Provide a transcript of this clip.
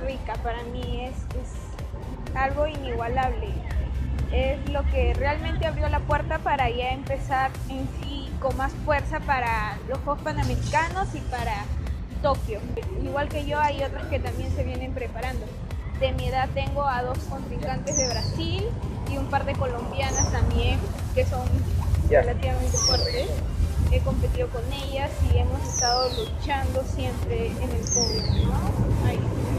Rica para mí es algo inigualable. Es lo que realmente abrió la puerta para ya empezar en sí con más fuerza para los Juegos Panamericanos y para Tokio. Igual que yo, hay otras que también se vienen preparando. De mi edad tengo a dos contrincantes de Brasil y un par de colombianas también que son relativamente fuertes. He competido con ellas y hemos estado luchando siempre en el podio, ¿no? Ahí.